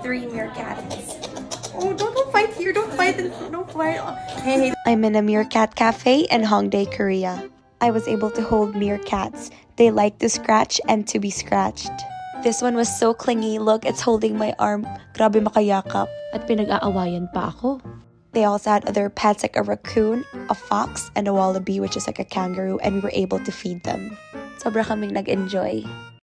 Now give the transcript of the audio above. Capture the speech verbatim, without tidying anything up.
three meerkats. Oh, don't, don't fight here. Don't fight. Don't fight. Hey, hey. I'm in a meerkat cafe in Hongdae, Korea. I was able to hold meerkats. They like to scratch and to be scratched. This one was so clingy. Look, it's holding my arm. Grabe makayakap. At pinag-aawayan pa ako. They also had other pets like a raccoon, a fox, and a wallaby, which is like a kangaroo, and we were able to feed them. Sobra kaming nag-enjoy.